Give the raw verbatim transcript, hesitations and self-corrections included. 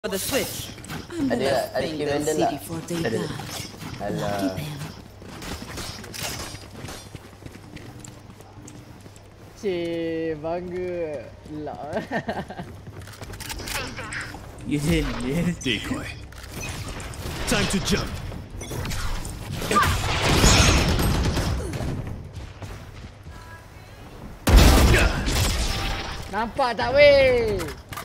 For the switch. Ada ada skill random lah. Ada. Alah. Cik, bangga. Lah. Yes, yes. Decoy. Time to jump. Nampak tak weh?